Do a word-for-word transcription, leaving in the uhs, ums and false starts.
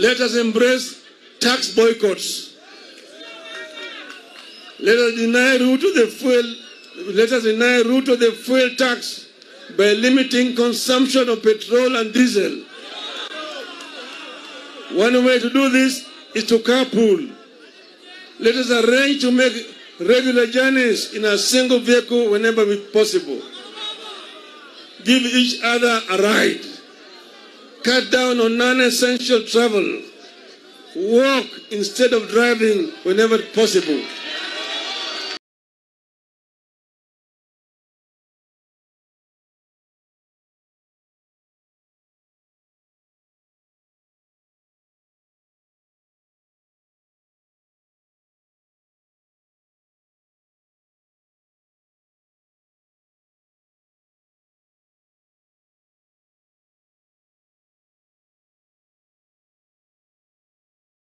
Let us embrace tax boycotts. Let us deny route to the fuel. Let us deny route to the fuel tax by limiting consumption of petrol and diesel. One way to do this is to carpool. Let us arrange to make regular journeys in a single vehicle whenever possible. Give each other a ride. Cut down on non-essential travel. Walk instead of driving whenever possible.